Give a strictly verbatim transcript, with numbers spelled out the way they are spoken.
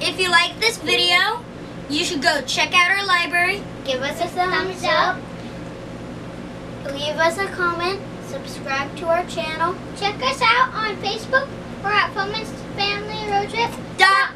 If you like this video, you should go check out our library. Give us a thumbs up. Leave us a comment. Subscribe to our channel. Check us out on Facebook or at Fulltime Family Road Trip. Dot